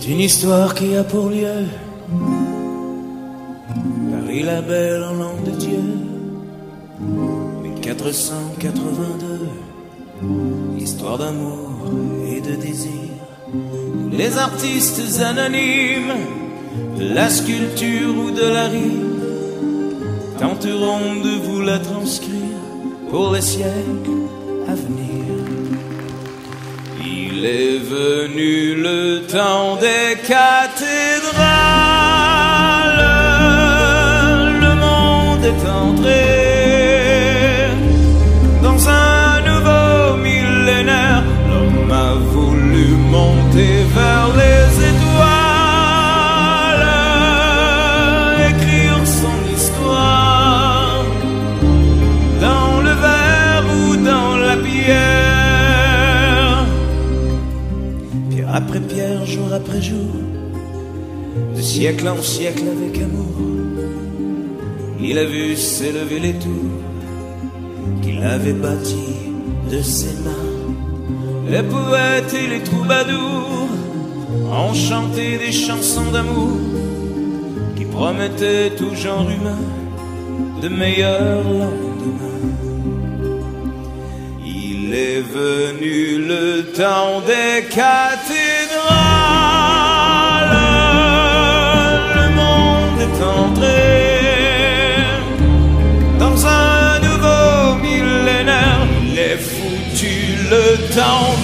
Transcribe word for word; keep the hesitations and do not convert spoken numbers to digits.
C'est une histoire qui a pour lieu Paris la belle en langue de Dieu, mille quatre cent quatre-vingt-deux. Histoire d'amour et de désir. Les artistes anonymes de la sculpture ou de la rime tenteront de vous la transcrire pour les siècles à venir. Il est venu le temps des cathédrales, le monde est entré dans un nouveau millénaire. L'homme a voulu monter vers les étoiles, écrire son histoire dans le verre ou dans la pierre. Pierre après pierre, jour après jour, de siècle en siècle avec amour, il a vu s'élever les tours qu'il avait bâties de ses mains. Les poètes et les troubadours ont chanté des chansons d'amour qui promettaient tout genre humain de meilleurs lendemains. Il est venu le temps des cathédrales, le monde est entré dans un nouveau millénaire. Il est foutu le temps